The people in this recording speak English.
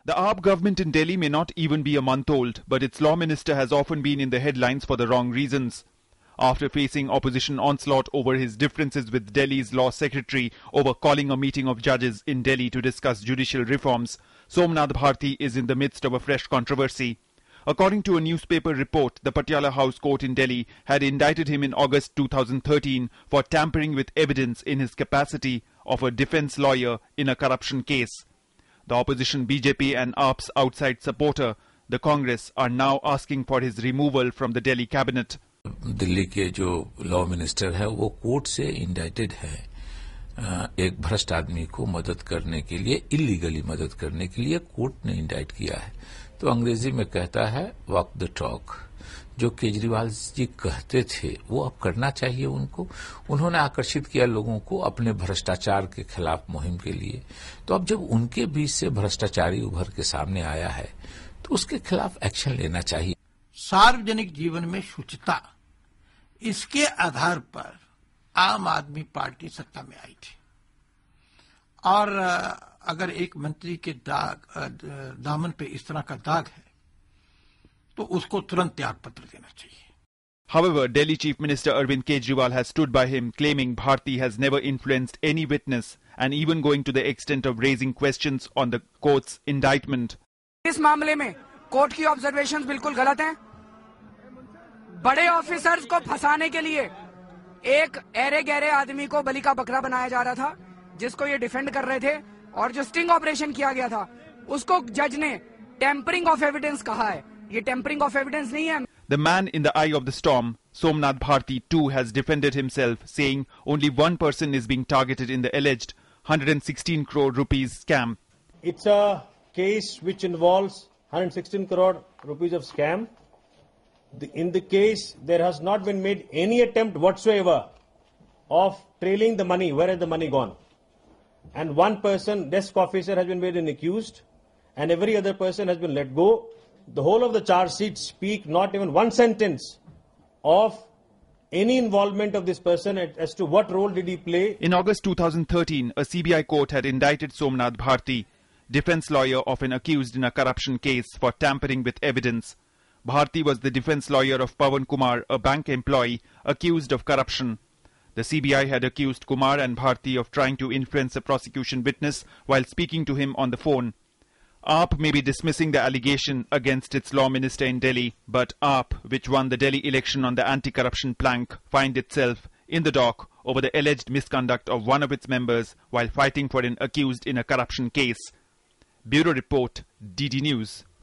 The AAP government in Delhi may not even be a month old, but its law minister has often been in the headlines for the wrong reasons. After facing opposition onslaught over his differences with Delhi's law secretary over calling a meeting of judges in Delhi to discuss judicial reforms, Somnath Bharti is in the midst of a fresh controversy. According to a newspaper report, the Patiala House Court in Delhi had indicted him in August 2013 for tampering with evidence in his capacity of a defense lawyer in a corruption case. The opposition BJP and AAP's outside supporter, the Congress, are now asking for his removal from the Delhi cabinet. Delhi के जो law minister है वो court से इंडाइटेड है एक भ्रष्ट आदमी को मदद करने के लिए, इलीगली मदद करने के लिए कोर्ट ने इंडाइट किया है। तो अंग्रेजी में कहता है वॉक द टॉक। जो केजरीवाल जी कहते थे वो अब करना चाहिए उनको। उन्होंने आकर्षित किया लोगों को अपने भ्रष्टाचार के खिलाफ मुहिम के लिए। तो अब जब उनके बीच से भ्रष्टाचारी उभर के सामने आया है तो उसके खिलाफ एक्शन लेना चाहिए। सार्वजनिक जीवन में शुचिता, इसके आधार पर आम आदमी पार्टी सत्ता में आई थी और अगर एक मंत्री के दामन पे इस तरह का दाग है तो उसको तुरंत त्यागपत्र देना चाहिए। However, Delhi Chief Minister Arvind Kejriwal has stood by him, claiming Bharti has never influenced any witness and even going to the extent of raising questions on the court's indictment. इस मामले में कोर्ट की observations बिल्कुल गलत हैं। बड़े officers को फंसाने के लिए एक ऐरे गहरे आदमी को बलि का बकरा बनाया जा रहा था, जिसको ये डिफेंड कर रहे थे, और जो स्टिंग ऑपरेशन किया गया था उसको जज ने टेम्परिंग ऑफ एविडेंस कहा है। ये टेम्परिंग ऑफ एविडेंस नहीं है। The man in the eye of the storm, Somnath Bharti too, has defended himself, saying only one person is being targeted in the alleged 116 crore rupees scam. It's a case which involves 116 crore rupees of scam. In the case, there has not been made any attempt whatsoever of trailing the money. Where has the money gone? And one person, desk officer, has been made an accused, and every other person has been let go. The whole of the charge sheet speak not even one sentence of any involvement of this person as to what role did he play. In August 2013, a CBI court had indicted Somnath Bharti, defense lawyer of an accused in a corruption case, for tampering with evidence. Bharti was the defense lawyer of Pawan Kumar, a bank employee accused of corruption. The CBI had accused Kumar and Bharti of trying to influence a prosecution witness while speaking to him on the phone. AAP may be dismissing the allegation against its law minister in Delhi, but AAP, which won the Delhi election on the anti-corruption plank, finds itself in the dock over the alleged misconduct of one of its members while fighting for an accused in a corruption case. Bureau Report, DD News.